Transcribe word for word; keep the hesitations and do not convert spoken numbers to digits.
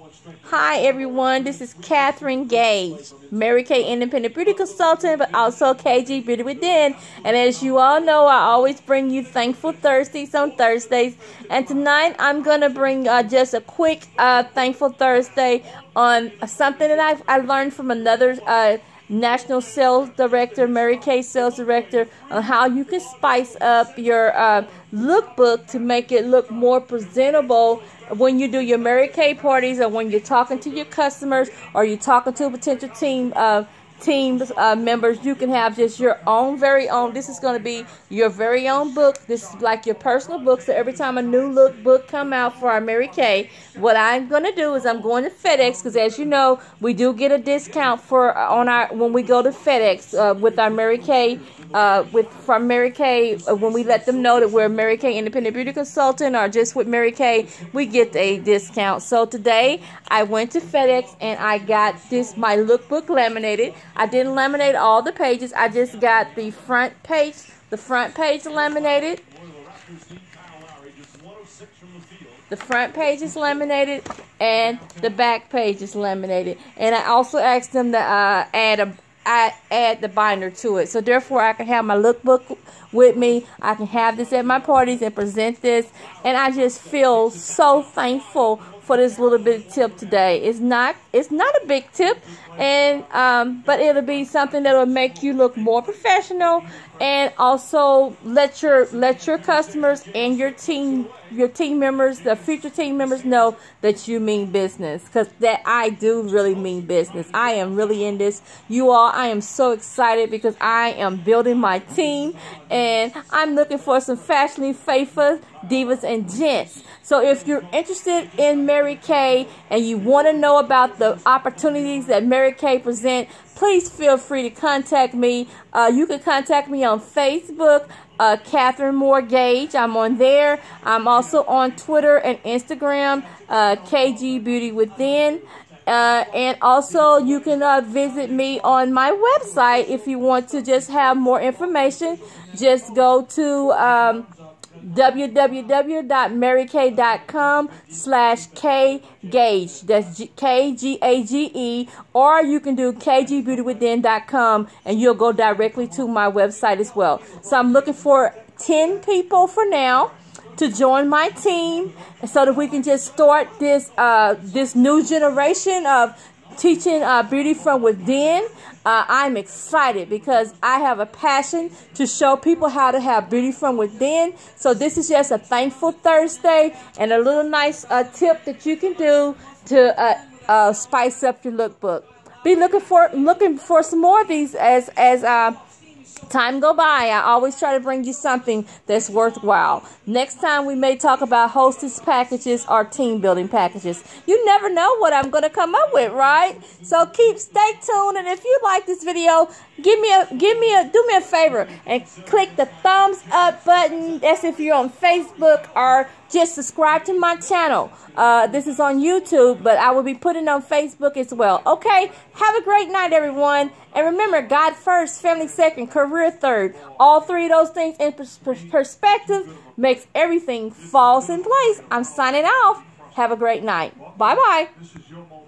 Hi everyone, this is Catherine Gage, Mary Kay Independent Beauty Consultant, but also K G Beauty Within. And as you all know, I always bring you Thankful Thursdays on Thursdays. And tonight I'm going to bring uh, just a quick uh, Thankful Thursday on something that I've, I learned from another uh, National Sales Director, Mary Kay Sales Director, on how you can spice up your uh, lookbook to make it look more presentable when you do your Mary Kay parties, or when you're talking to your customers, or you're talking to a potential team uh, team uh, members. You can have just your own very own. This is going to be your very own book. This is like your personal book. So every time a new lookbook come out for our Mary Kay, what I'm going to do is I'm going to FedEx, because as you know, we do get a discount for uh, on our when we go to FedEx uh, with our Mary Kay uh, with from Mary Kay. Uh, when we let them know that we're Mary Kay Independent Beauty Consultant or just with Mary Kay, we get a discount. So today I went to FedEx and I got this my lookbook laminated. I didn't laminate all the pages. I just got the front page, the front page laminated. The front page is laminated and the back page is laminated. And I also asked them to uh, add a I add the binder to it. So therefore I can have my lookbook with me. I can have this at my parties and present this. And I just feel so thankful for this little bit of tip today. It's not it's not a big tip, and um, but it'll be something that will make you look more professional, and also let your let your customers and your team your team members, the future team members, know that you mean business, because that I do really mean business. I am really in this. You all, I am so excited because I am building my team, and I'm looking for some fashionably faithful divas and gents. So if you're interested in Mary Kay and you want to know about the opportunities that Mary Kay present, please feel free to contact me. Uh, you can contact me on Facebook, uh, Catherine Moore Gage. I'm on there. I'm also on Twitter and Instagram, uh, K G Beauty Within. Uh, and also you can uh, visit me on my website if you want to just have more information. Just go to um, w w w dot mary kay dot com slash K Gage. That's K G A G E. Or you can do K G beauty within dot com and you'll go directly to my website as well. So I'm looking for ten people for now to join my team, so that we can just start this uh, this new generation of teaching uh, beauty from within. Uh, I'm excited because I have a passion to show people how to have beauty from within. So this is just a Thankful Thursday and a little nice uh, tip that you can do to uh, uh, spice up your lookbook. Be looking for looking for some more of these as as uh, time go by. I always try to bring you something that's worthwhile. Next time we may talk about hostess packages or team building packages. You never know what I'm going to come up with, right? So keep stay tuned, and if you like this video, give me a give me a do me a favor and click the thumbs up button. That's if you're on Facebook, or just subscribe to my channel. Uh, this is on YouTube, but I will be putting on Facebook as well. Okay, have a great night, everyone. And remember, God first, family second, career third. All three of those things in pers perspective makes everything falls in place. I'm signing off. Have a great night. Bye-bye.